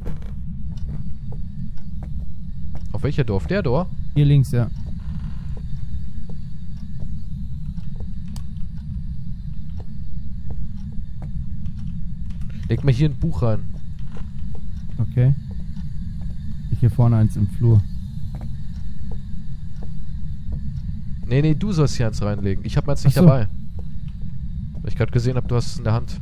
C: Auf welcher Door? Auf der Door?
D: Hier links, ja.
C: Leg mal hier ein Buch rein.
D: Okay. Ich hier vorne eins im Flur.
C: Nee, du sollst hier eins reinlegen. Ich habe meins nicht
D: Ach so.
C: dabei. Weil ich gerade gesehen habe, du hast es in der Hand.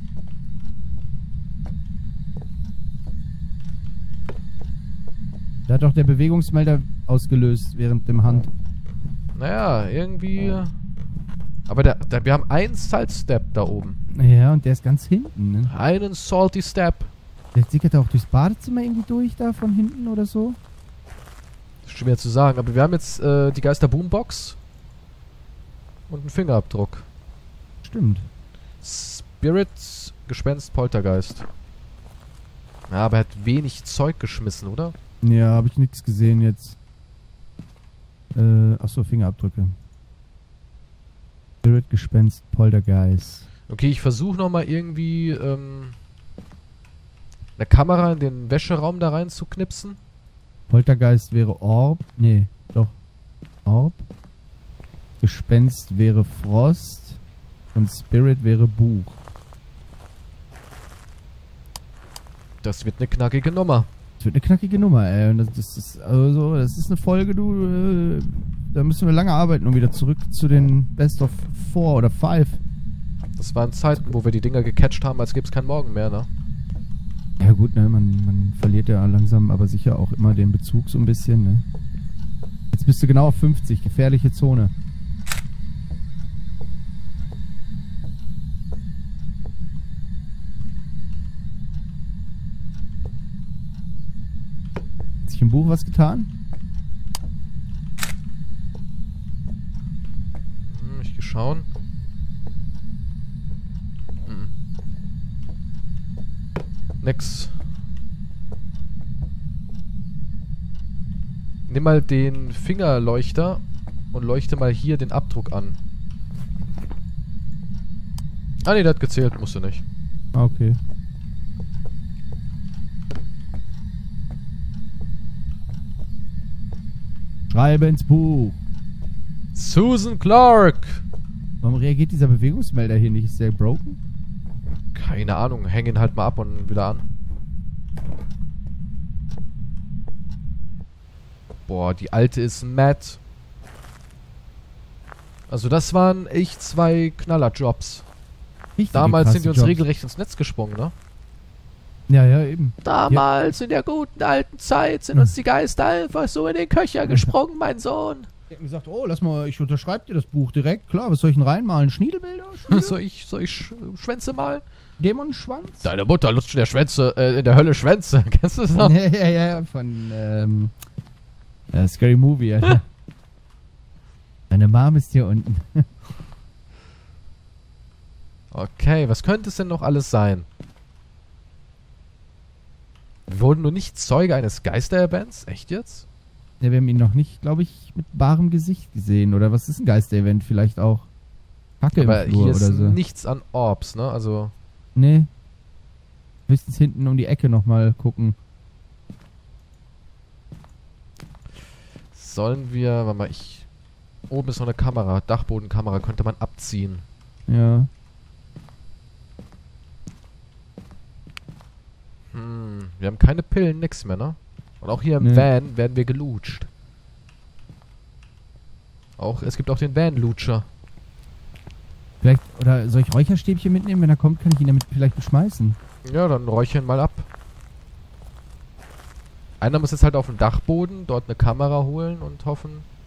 D: Da hat doch der Bewegungsmelder ausgelöst während dem Hand.
C: Naja, irgendwie... Aber wir haben einen Side-Step da oben.
D: Ja, und der ist ganz hinten, ne?
C: Einen Salty Step.
D: Der sickert auch durchs Badezimmer irgendwie durch, da von hinten oder so.
C: Schwer zu sagen, aber wir haben jetzt die Geister-Boombox und einen Fingerabdruck.
D: Stimmt.
C: Spirit, Gespenst, Poltergeist. Ja, aber er hat wenig Zeug geschmissen, oder?
D: Ja, habe ich nichts gesehen jetzt. Achso, Fingerabdrücke. Spirit, Gespenst, Poltergeist.
C: Okay, ich versuche nochmal irgendwie eine Kamera in den Wäscheraum da rein zu knipsen.
D: Poltergeist wäre Orb. Nee, doch. Orb. Gespenst wäre Frost. Und Spirit wäre Buch.
C: Das wird eine knackige Nummer.
D: Das wird eine knackige Nummer, ey. Und das ist also, das ist eine Folge, da müssen wir lange arbeiten, um wieder zurück zu den Best of 4 oder 5.
C: Das waren Zeiten, wo wir die Dinger gecatcht haben, als gäbe es keinen Morgen mehr, ne?
D: Ja gut, ne, man verliert ja langsam, aber sicher auch immer den Bezug so ein bisschen, ne? Jetzt bist du genau auf 50, gefährliche Zone. Hat sich im Buch was getan?
C: Ich geh schauen. Nix. Nimm mal den Fingerleuchter und leuchte mal hier den Abdruck an. Ah ne, der hat gezählt, musste nicht.
D: Ah, okay. Schreibe ins Buch.
C: Susan Clark.
D: Warum reagiert dieser Bewegungsmelder hier nicht? Ist der broken?
C: Keine Ahnung, häng ihn halt mal ab und wieder an. Boah, die alte ist mad. Also das waren echt 2 Knallerjobs.
D: Richtige
C: Damals
D: krasse
C: sind die uns
D: Jobs.
C: regelrecht ins Netz gesprungen, ne?
D: Ja, ja, eben.
C: Damals, in der guten alten Zeit, sind uns die Geister einfach so in den Köcher gesprungen, mein Sohn.
D: Die hätten gesagt, oh, lass mal, ich unterschreibe dir das Buch direkt. Klar, was soll ich denn reinmalen? Schniedelbilder?
C: Soll ich Schwänze mal?
D: Dämonenschwanz?
C: Deine Mutter lutscht in der Hölle Schwänze. Kennst du das noch?
D: Ja, ja, ja, von, Scary Movie, Alter. Meine Mom ist hier unten.
C: Okay, was könnte es denn noch alles sein? Wir wurden nur nicht Zeuge eines Geister-Events? Echt jetzt?
D: Ja, wir haben ihn noch nicht, glaube ich, mit barem Gesicht gesehen. Oder was ist ein Geister-Event? Vielleicht auch Kacke
C: Aber
D: im Flur
C: hier
D: oder
C: ist
D: so.
C: nichts an Orbs, ne? Also,
D: Nee. Höchstens hinten um die Ecke nochmal gucken.
C: sollen wir... Warte mal, oben ist noch eine Kamera. Dachbodenkamera könnte man abziehen.
D: Ja.
C: Wir haben keine Pillen, nix mehr, ne? Und auch hier im
D: Nee.
C: Van werden wir gelutscht. Es gibt auch den Van-Lutscher.
D: Vielleicht, oder soll ich Räucherstäbchen mitnehmen? Wenn er kommt, kann ich ihn damit vielleicht beschmeißen.
C: Ja, dann räuchern mal ab. Einer muss jetzt halt auf den Dachboden, dort eine Kamera holen und hoffen,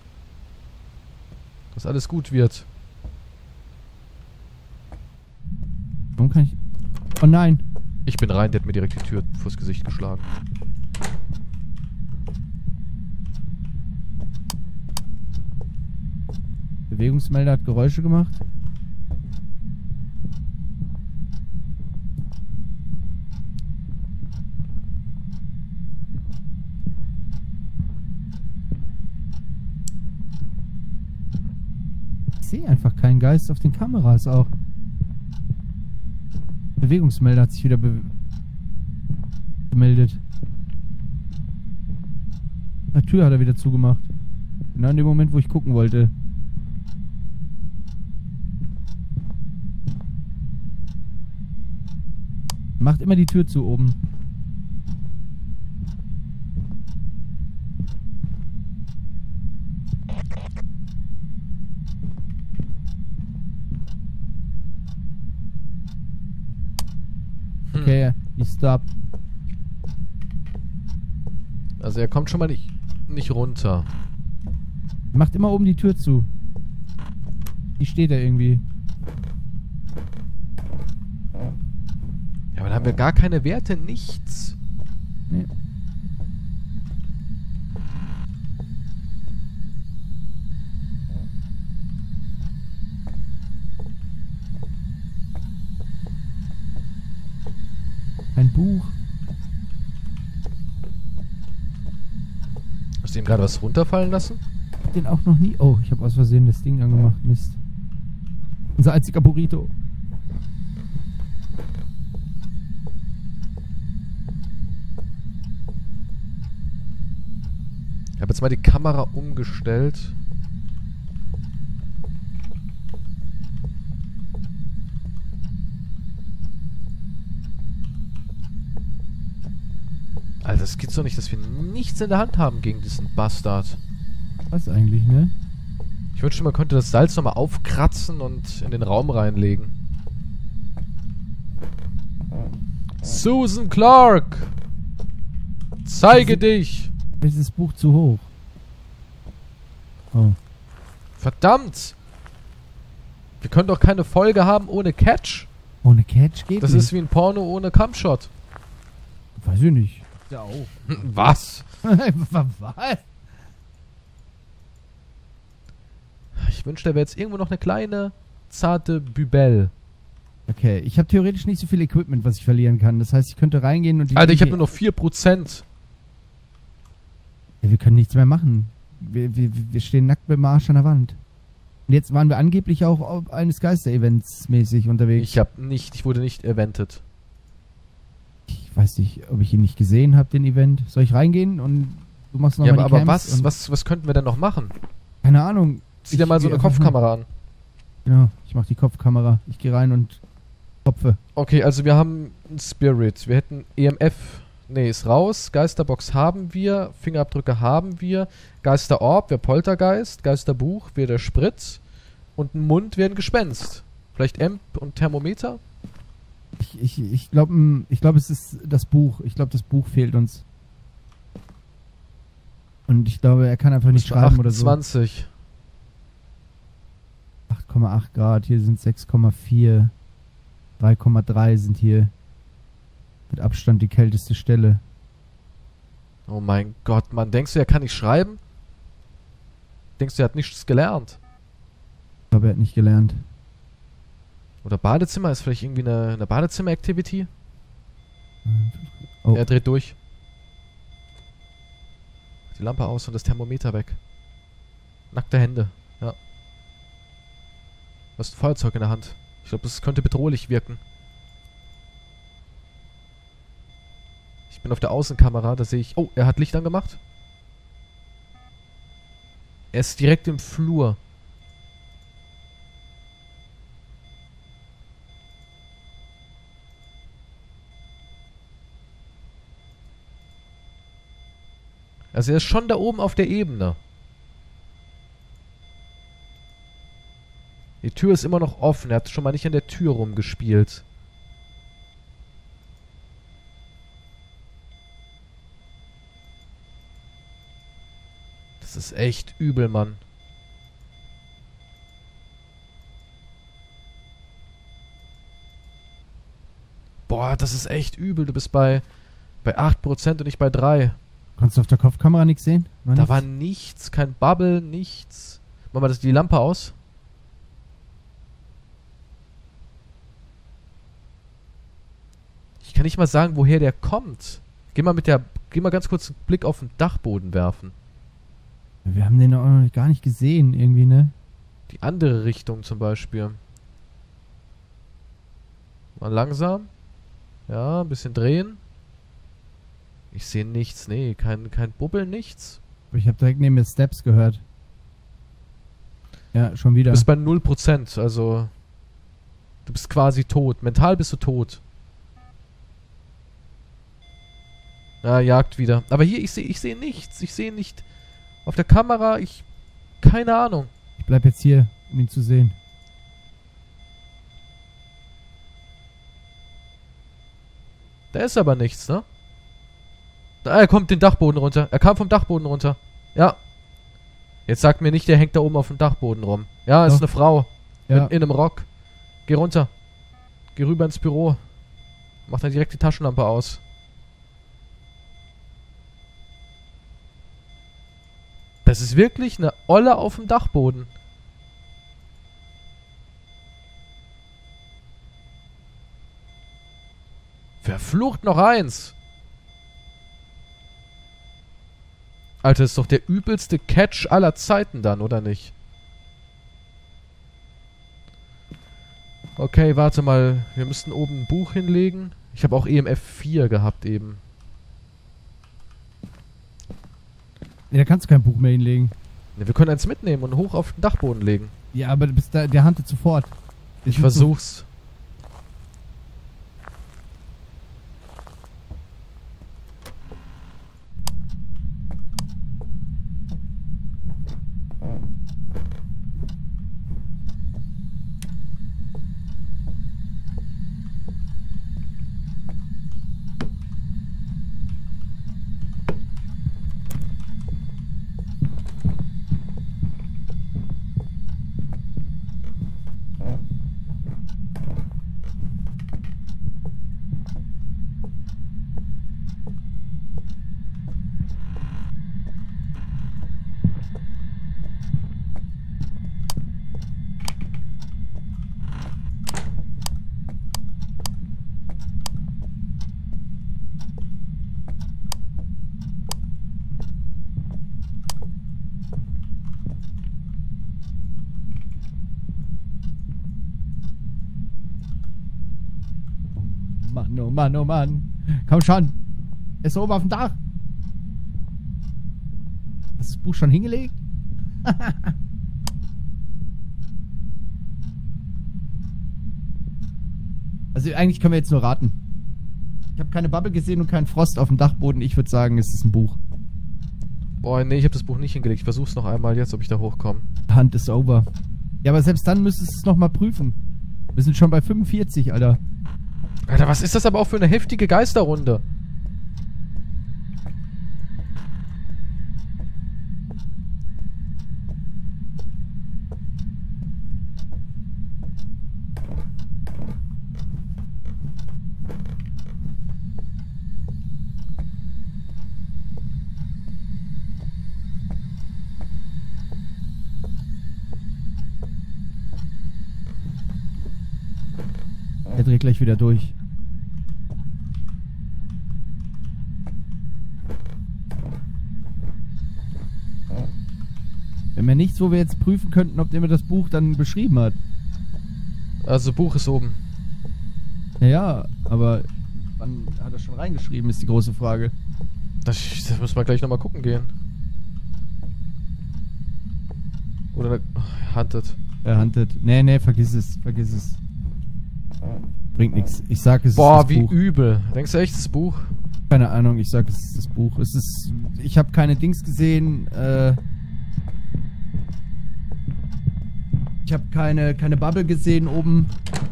C: dass alles gut wird.
D: Warum kann ich... Oh nein!
C: Ich bin rein, der hat mir direkt die Tür vors Gesicht geschlagen.
D: Bewegungsmelder hat Geräusche gemacht. Ich sehe einfach keinen Geist auf den Kameras auch. Bewegungsmelder hat sich wieder gemeldet. Die Tür hat er wieder zugemacht. Genau in dem Moment, wo ich gucken wollte. Macht immer die Tür zu oben. Okay, ich stop.
C: Also er kommt schon mal nicht runter.
D: Macht immer oben die Tür zu. Die steht da irgendwie.
C: Ja, aber da haben wir gar keine Werte, nichts.
D: Nee. Ein Buch.
C: Hast du ihm gerade was runterfallen lassen?
D: Den auch noch nie. Oh, ich habe aus Versehen das Ding angemacht. Mist. Unser einziger Burrito.
C: Ich habe jetzt mal die Kamera umgestellt. Alter, das gibt's doch nicht, dass wir nichts in der Hand haben gegen diesen Bastard.
D: Was eigentlich, ne?
C: Ich wünschte, man könnte das Salz nochmal aufkratzen und in den Raum reinlegen. Susan Clark! Zeige dich!
D: Ist das Buch zu hoch? Oh.
C: Verdammt! Wir können doch keine Folge haben ohne Catch.
D: Ohne Catch geht
C: Das
D: nicht.
C: ist wie ein Porno ohne Cumshot.
D: Weiß ich nicht. Ja auch.
C: Was?
D: Was?
C: Ich wünschte, da wäre jetzt irgendwo noch eine kleine, zarte Bübel.
D: Okay, ich habe theoretisch nicht so viel Equipment, was ich verlieren kann. Das heißt, ich könnte reingehen und...
C: Alter, ich habe nur noch 4%.
D: Ja, wir können nichts mehr machen. Wir stehen nackt mit dem Arsch an der Wand. Und jetzt waren wir angeblich auch auf eines Geister-Events mäßig unterwegs.
C: Ich wurde nicht eventet.
D: Ich weiß nicht, ob ich ihn nicht gesehen habe, den Event. Soll ich reingehen und Du machst
C: Ja,
D: nochmal die
C: aber
D: Cams
C: was könnten wir denn noch machen?
D: keine Ahnung.
C: Zieh dir mal so eine Kopfkamera an.
D: Genau, ich mach die Kopfkamera. Ich gehe rein und kopfe.
C: Okay, also wir haben einen Spirit. Wir hätten EMF. Nee, ist raus. Geisterbox haben wir. Fingerabdrücke haben wir. Geisterorb wäre Poltergeist. Geisterbuch wäre der Spritz. Und ein Mund wäre ein Gespenst. Vielleicht Amp und Thermometer?
D: Ich glaube, es ist das Buch. Ich glaube, das Buch fehlt uns. Und ich glaube, er kann einfach nicht schreiben oder so.
C: 28.
D: 8,8 Grad, hier sind 6,4. 3,3 sind hier mit Abstand die kälteste Stelle.
C: Oh mein Gott, Mann. Denkst du, er kann nicht schreiben? Denkst du, er hat nichts gelernt?
D: Ich glaube, er hat nicht gelernt.
C: Oder Badezimmer? Ist vielleicht irgendwie eine Badezimmer-Activity?
D: Oh.
C: Er dreht durch. Die Lampe aus und das Thermometer weg. Nackte Hände. Ja. Du hast ein Feuerzeug in der Hand. Ich glaube, das könnte bedrohlich wirken. Ich bin auf der Außenkamera, da sehe ich... Oh, er hat Licht angemacht. Er ist direkt im Flur. Also er ist schon da oben auf der Ebene. Die Tür ist immer noch offen. Er hat schon mal nicht an der Tür rumgespielt. Das ist echt übel, Mann. Boah, das ist echt übel. Du bist bei 8% und nicht bei 3%.
D: Konntest du auf der Kopfkamera nichts sehen?
C: Da war nichts, kein Bubble, nichts. Mach mal die Lampe aus. Ich kann nicht mal sagen, woher der kommt. Geh mal ganz kurz einen Blick auf den Dachboden werfen.
D: Wir haben den auch noch gar nicht gesehen, irgendwie, ne?
C: Die andere Richtung zum Beispiel. Mal langsam. Ja, ein bisschen drehen. Ich sehe nichts. Nee, kein Bubbeln, nichts.
D: Ich habe direkt neben mir Steps gehört. Ja, schon wieder.
C: Du bist bei 0%, also... Du bist quasi tot. Mental bist du tot. Ja, jagt wieder. Aber hier, ich sehe nichts. Ich sehe nicht auf der Kamera. Keine Ahnung.
D: Ich bleib jetzt hier, um ihn zu sehen.
C: Da ist aber nichts, ne? Er kommt den Dachboden runter. Er kam vom Dachboden runter. Ja. Jetzt sagt mir nicht, der hängt da oben auf dem Dachboden rum. Ja, ist
D: Doch.
C: eine Frau.
D: Ja.
C: In einem Rock. Geh runter. Geh rüber ins Büro. Mach dann direkt die Taschenlampe aus. Das ist wirklich eine Olle auf dem Dachboden. Verflucht noch eins. Alter, ist doch der übelste Catch aller Zeiten dann, oder nicht? Okay, warte mal. Wir müssten oben ein Buch hinlegen. Ich habe auch EMF 4 gehabt eben.
D: Ja, da kannst du kein Buch mehr hinlegen.
C: Ne, wir können eins mitnehmen und hoch auf den Dachboden legen.
D: Ja, aber der handelt sofort.
C: Ich versuch's.
D: Mann, oh Mann, oh Mann. Komm schon. Er ist oben auf dem Dach. Buch schon hingelegt? Also eigentlich können wir jetzt nur raten. Ich habe keine Bubble gesehen und keinen Frost auf dem Dachboden. Ich würde sagen, es ist ein Buch.
C: Boah, nee, ich habe das Buch nicht hingelegt. Ich versuch's noch einmal jetzt, ob ich da hochkomme.
D: Hand ist over. Ja, aber selbst dann müsstest du es nochmal prüfen. Wir sind schon bei 45, Alter.
C: Alter, was ist das aber auch für eine heftige Geisterrunde?
D: Er dreht gleich wieder durch. Wir haben ja nichts, wo wir jetzt prüfen könnten, ob der mir das Buch dann beschrieben hat.
C: Also, Buch ist oben.
D: Ja, aber wann hat er schon reingeschrieben, ist die große Frage.
C: Das müssen wir gleich nochmal gucken gehen. Oder er huntet.
D: Er huntet. Nee, vergiss es. Bringt nichts. Ich sag, es
C: Boah,
D: ist das
C: wie
D: Buch.
C: übel. Denkst du echt, das Buch?
D: Keine Ahnung, ich sag, es ist das Buch. Es ist. Ich habe keine Dings gesehen. Ich habe keine Bubble gesehen oben.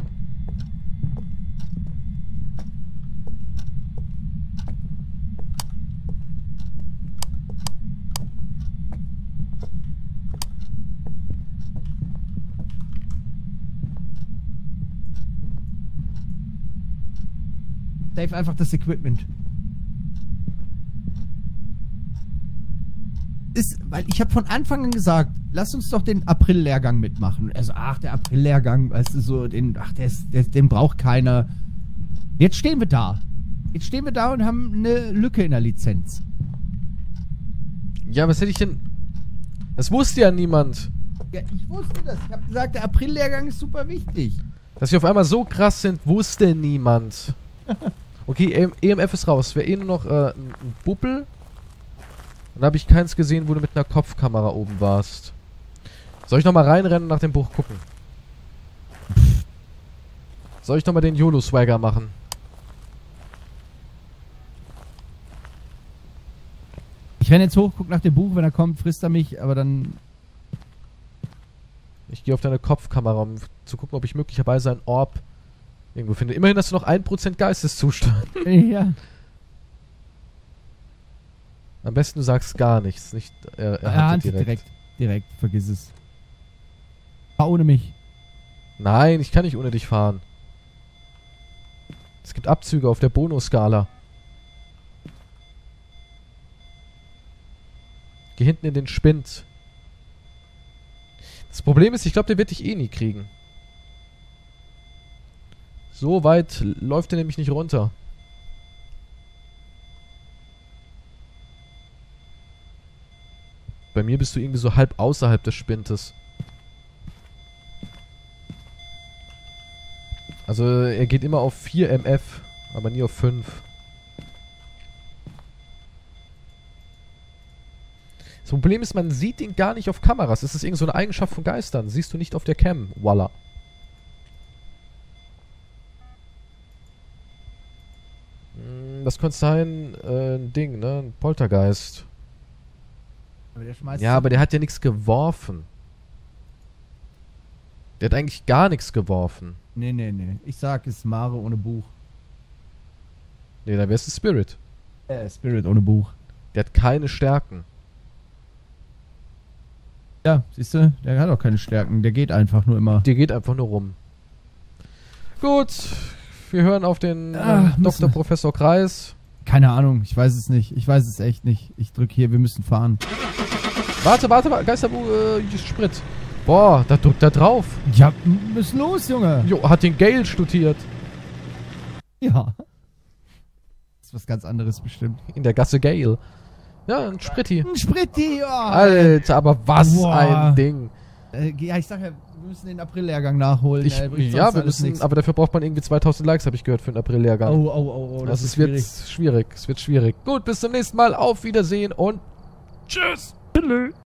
D: Save einfach das Equipment. Weil ich habe von Anfang an gesagt, lass uns doch den April-Lehrgang mitmachen. Also, der April-Lehrgang, weißt du, so, den braucht keiner. Jetzt stehen wir da. Und haben eine Lücke in der Lizenz.
C: Ja, was hätte ich denn... Das wusste ja niemand.
D: Ja, ich wusste das. Ich habe gesagt, der April-Lehrgang ist super wichtig.
C: Dass wir auf einmal so krass sind, wusste niemand. Okay, EMF ist raus. Wäre eh nur noch ein Buppel. Und da habe ich keins gesehen, wo du mit einer Kopfkamera oben warst. Soll ich nochmal reinrennen und nach dem Buch gucken? Soll ich nochmal den YOLO-Swagger machen?
D: Ich renne jetzt hoch, guck nach dem Buch, wenn er kommt, frisst er mich, aber dann...
C: Ich gehe auf deine Kopfkamera, um zu gucken, ob ich möglicherweise ein Orb irgendwo finde. Immerhin hast du noch 1% Geisteszustand.
D: Ja.
C: Am besten du sagst gar nichts. Nicht, er hat
D: direkt, vergiss es. Fahr ohne mich.
C: Nein, ich kann nicht ohne dich fahren. Es gibt Abzüge auf der Bonusskala. Geh hinten in den Spind. Das Problem ist, ich glaube, der wird dich eh nie kriegen. So weit läuft er nämlich nicht runter. Bei mir bist du irgendwie so halb außerhalb des Spintes. Also er geht immer auf 4 MF, aber nie auf 5. Das Problem ist, man sieht ihn gar nicht auf Kameras. Das ist irgend so eine Eigenschaft von Geistern. Siehst du nicht auf der Cam. Voila. Das könnte sein, ein Ding, ne? Ein Poltergeist.
D: Aber der schmeißt
C: Ja, aber der hat ja nichts geworfen. Der hat eigentlich gar nichts geworfen.
D: Nee. Ich sag, es ist Mare ohne Buch.
C: Nee, dann wär's ein Spirit.
D: Spirit ohne Buch.
C: Der hat keine Stärken.
D: Ja, siehst du, der hat auch keine Stärken. Der geht einfach nur immer.
C: Der geht einfach nur rum. Gut, wir hören auf den Dr. Professor Kreis.
D: Keine Ahnung, ich weiß es nicht. Ich weiß es echt nicht. Ich drück hier, wir müssen fahren.
C: Warte, Geisterbuch, Sprit. Boah, da drückt er drauf.
D: Ja, müssen los, Junge.
C: Jo, hat den Gale studiert.
D: Ja. Das ist was ganz anderes bestimmt.
C: In der Gasse Gale. Ja, ein Spritti.
D: Ein Spritti, ja.
C: Alter, aber was
D: Boah.
C: ein Ding.
D: Ja, ich sag ja, wir müssen den April-Lehrgang nachholen.
C: Ja, wir müssen, aber dafür braucht man irgendwie 2000 Likes, habe ich gehört, für den April-Lehrgang.
D: Oh,
C: das wird schwierig. Es wird schwierig. Gut, bis zum nächsten Mal. Auf Wiedersehen und tschüss. Tschüss.